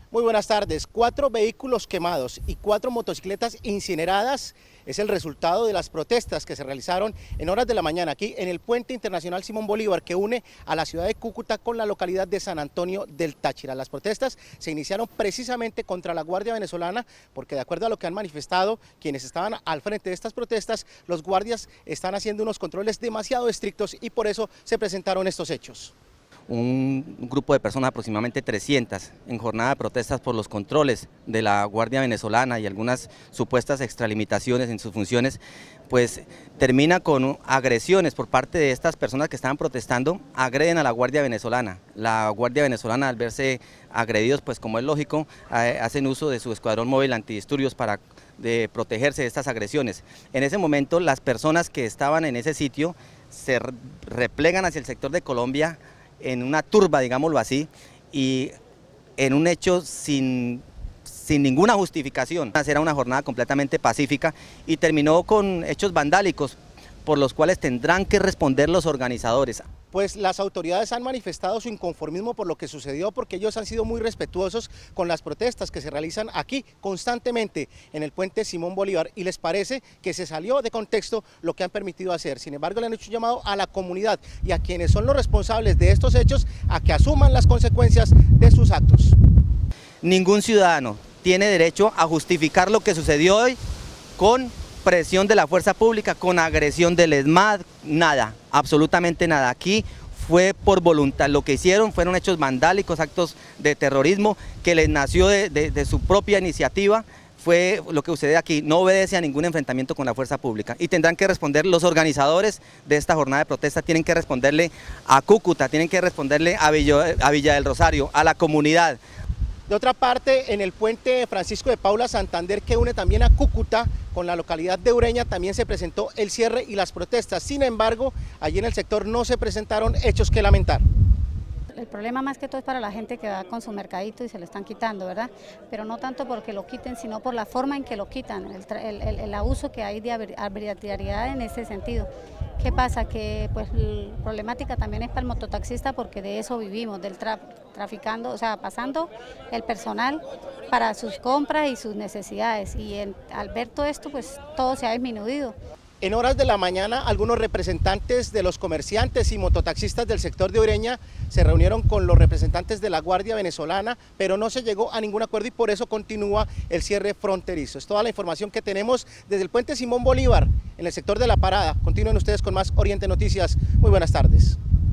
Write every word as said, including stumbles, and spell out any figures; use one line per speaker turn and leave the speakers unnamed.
Muy buenas tardes. Cuatro vehículos quemados y cuatro motocicletas incineradas es el resultado de las protestas que se realizaron en horas de la mañana aquí en el Puente Internacional Simón Bolívar, que une a la ciudad de Cúcuta con la localidad de San Antonio del Táchira. Las protestas se iniciaron precisamente contra la Guardia Venezolana, porque de acuerdo a lo que han manifestado quienes estaban al frente de estas protestas, los guardias están haciendo unos controles demasiado estrictos y por eso se presentaron estos hechos.
Un grupo de personas, aproximadamente trescientas, en jornada de protestas por los controles de la Guardia Venezolana y algunas supuestas extralimitaciones en sus funciones, pues termina con agresiones por parte de estas personas que estaban protestando, agreden a la Guardia Venezolana. La Guardia Venezolana, al verse agredidos, pues como es lógico, hacen uso de su escuadrón móvil antidisturbios para de protegerse de estas agresiones. En ese momento, las personas que estaban en ese sitio se replegan hacia el sector de Colombia en una turba, digámoslo así, y en un hecho sin, sin ninguna justificación. Era una jornada completamente pacífica y terminó con hechos vandálicos por los cuales tendrán que responder los organizadores.
Pues las autoridades han manifestado su inconformismo por lo que sucedió, porque ellos han sido muy respetuosos con las protestas que se realizan aquí constantemente en el Puente Simón Bolívar, y les parece que se salió de contexto lo que han permitido hacer. Sin embargo, le han hecho un llamado a la comunidad y a quienes son los responsables de estos hechos a que asuman las consecuencias de sus actos.
Ningún ciudadano tiene derecho a justificar lo que sucedió hoy con presión de la fuerza pública, con agresión del ESMAD, nada, absolutamente nada. Aquí fue por voluntad, lo que hicieron fueron hechos vandálicos, actos de terrorismo que les nació de, de, de su propia iniciativa. Fue lo que sucede aquí, no obedece a ningún enfrentamiento con la fuerza pública y tendrán que responder los organizadores de esta jornada de protesta, tienen que responderle a Cúcuta, tienen que responderle a Villa, a Villa del Rosario, a la comunidad.
De otra parte, en el puente Francisco de Paula Santander, que une también a Cúcuta con la localidad de Ureña, también se presentó el cierre y las protestas. Sin embargo, allí en el sector no se presentaron hechos que lamentar.
El problema más que todo es para la gente que va con su mercadito y se lo están quitando, ¿verdad? Pero no tanto porque lo quiten, sino por la forma en que lo quitan, el, el, el, el abuso que hay de arbitrariedad en ese sentido. ¿Qué pasa? Que pues la problemática también es para el mototaxista, porque de eso vivimos, del tra traficando, o sea, pasando el personal para sus compras y sus necesidades, y en, al ver todo esto, pues todo se ha disminuido.
En horas de la mañana, algunos representantes de los comerciantes y mototaxistas del sector de Ureña se reunieron con los representantes de la Guardia Venezolana, pero no se llegó a ningún acuerdo y por eso continúa el cierre fronterizo. Es toda la información que tenemos desde el Puente Simón Bolívar, en el sector de La Parada. Continúen ustedes con más Oriente Noticias. Muy buenas tardes.